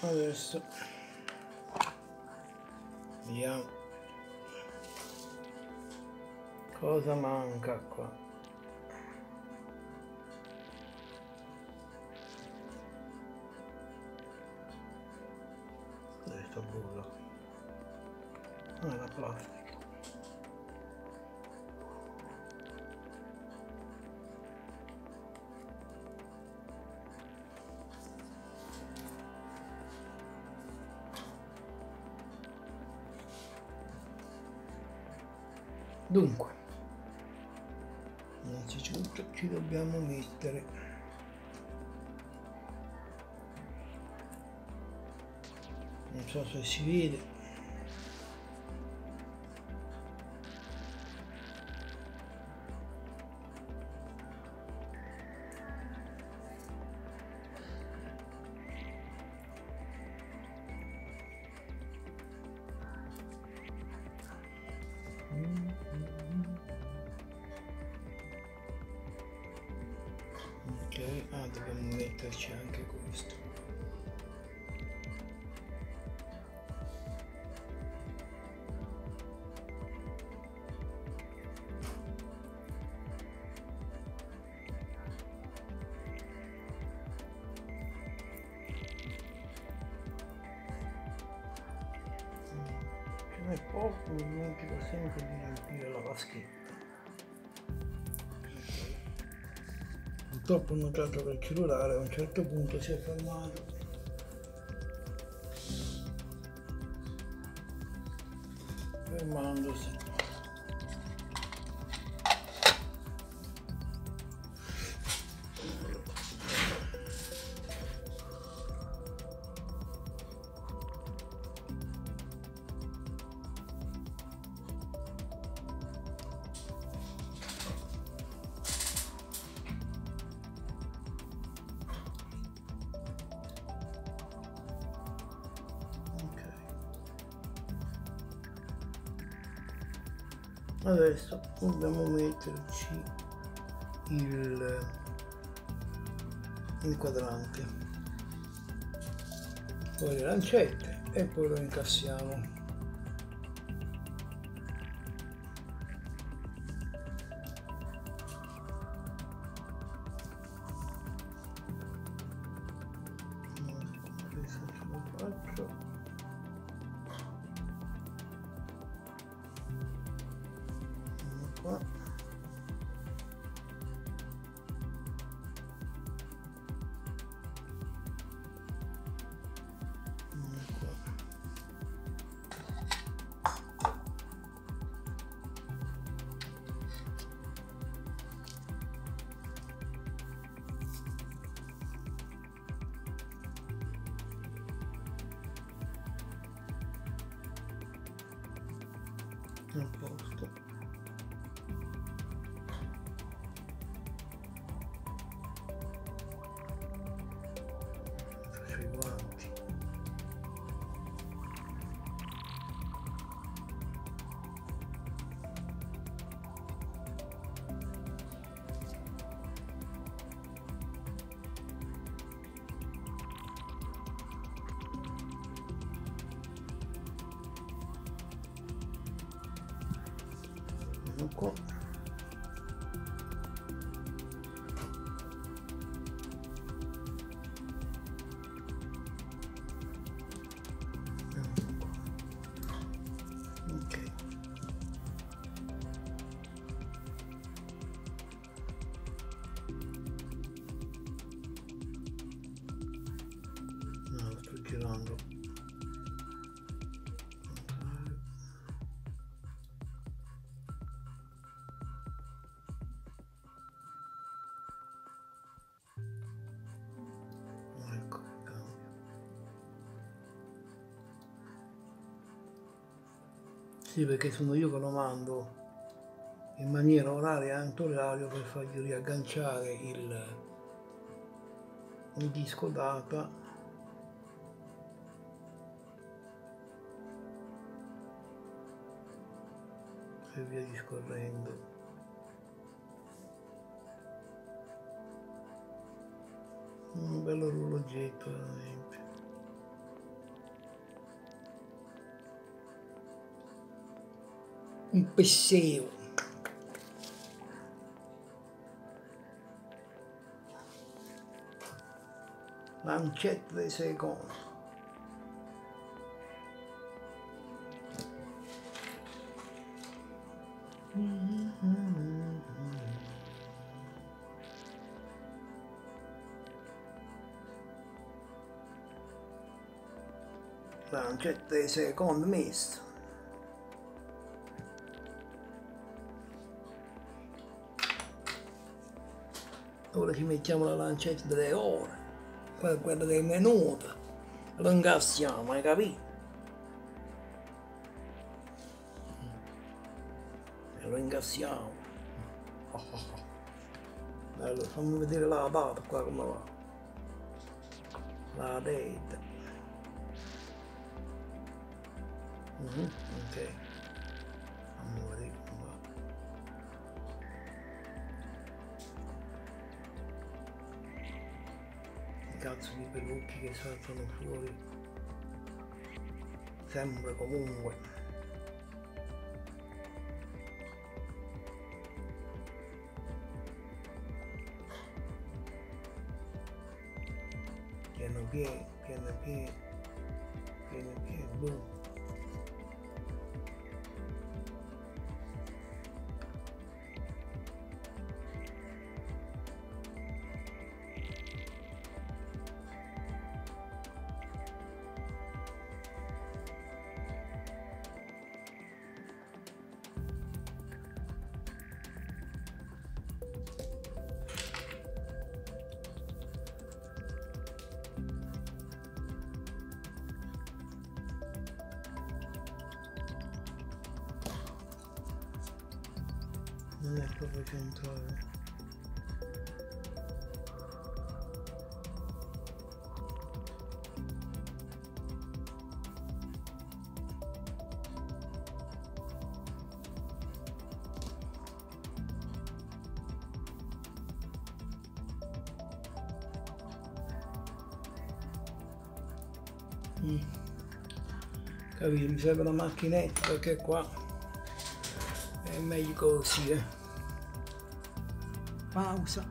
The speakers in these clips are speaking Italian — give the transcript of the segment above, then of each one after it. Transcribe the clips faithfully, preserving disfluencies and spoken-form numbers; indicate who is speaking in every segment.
Speaker 1: Adesso vediamo cosa manca qua. Questo bullo, non è la plastica. Dunque, innanzitutto ci dobbiamo mettere non so se si vede, ok, ah, dobbiamo metterci anche questo. Ce n'è poco, mi dimentico sempre di riempire la vaschetta. Purtroppo ho notato che il cellulare a un certo punto si è fermato. Fermandosi. Adesso dobbiamo metterci il, il quadrante, poi le lancette e poi lo incassiamo. Questo ce lo faccio. Qua. A posto. Faccio i guanti. Qua. Ok. No, sto girando. Sì, perché sono io che lo mando in maniera oraria e anti-orario per fargli riagganciare il, il disco data e via discorrendo. Un bello orologetto veramente. un pesseo. Lancetta di secondo. Lancetta di secondo misto. Ora ci mettiamo la lancetta delle ore, poi quella dei minuti, lo ingassiamo, hai capito? E lo ingassiamo. Oh, oh, oh. Allora, fammi vedere la data qua come va. La data. Mm-hmm. Ok. Fammi vedere come va. Cazzo di pelucchi che saltano fuori sempre comunque. Piano pieno, piano pieno, piano pieno, boom. Non è proprio centrale. Mm. Capito? Mi serve una macchinetta perché qua è meglio così, eh. Pausa.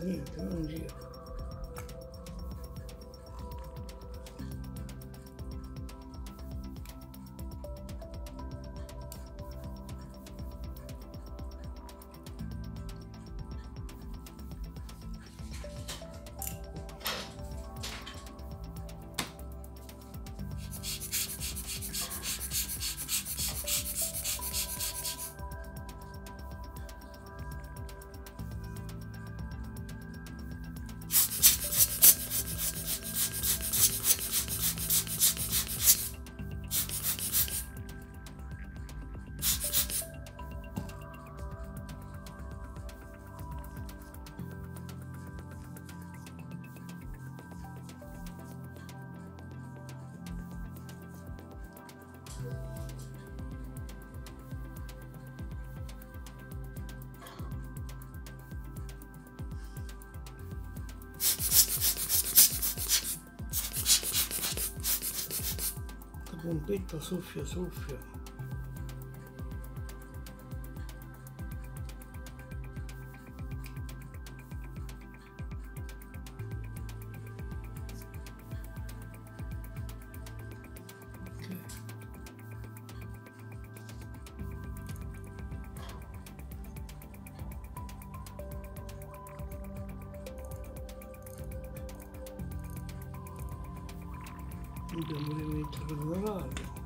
Speaker 1: niente, non gira. Pompetto soffio soffio. Okay. Dobbiamo rimettere l'orario.